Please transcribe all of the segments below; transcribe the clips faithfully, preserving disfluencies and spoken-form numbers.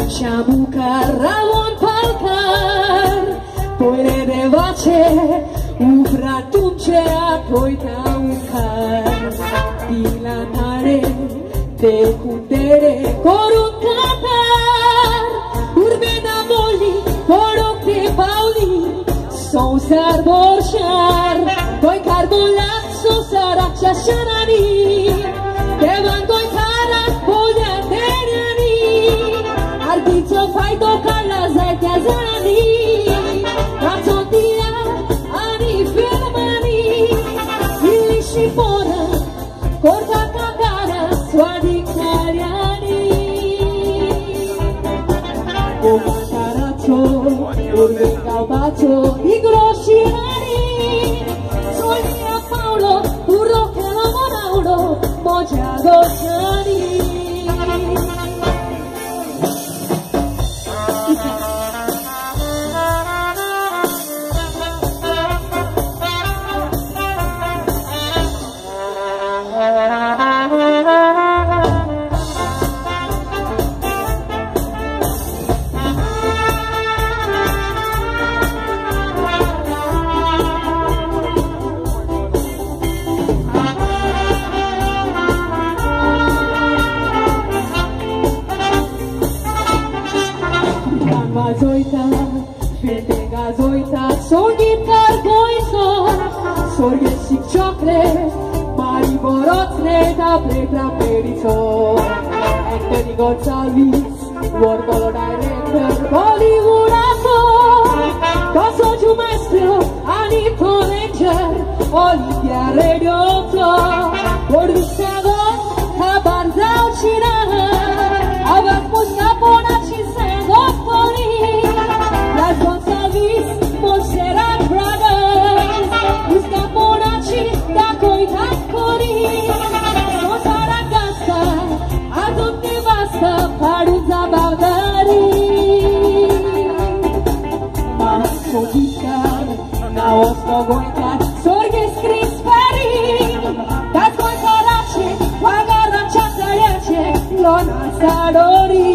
Shamuka Ramon Palkar Poire de vace Ufratunce Apoita Ukar Dilanare De Kundere Korun Qatar Urbena Moli Porok de Pauli Sonsar Borshar Koi Karbolat Sonsar Chashanani Devan Koi Karas Polya Terani Arbitro Faito Kala Zaita Zani Rapsotia Ani Filmani Ilishi Pora Korta Kakara Swadi Karyani Oma Karacho Urbe Kalbacho Igroshirani Sonia Paulo Urro Kalamonauro Mojado Shani Gazoita, fete gazoita, sorgit cargoiso, sorgesik chokre, mari borotre da pletra periso. Anthony Gonzalez, Wargolo director, Bollywood actor, Kasoju maestro, Anito Ranger, Olympia radio floor, Produciado, Tabarzao China, Abad Musapona Chisego Poli, Las Gonzalez, Monserrat Brothers, Musapona Chida Koitas Kori, Mosara Gasta, Adun Devasta, Paruza Bagdari, Mama Sogika, Naos Nogoika, Sorges Crispari, Das Goikarache, Wagara Chatayache, Lona Sadori.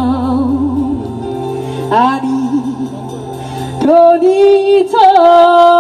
Ani Tonito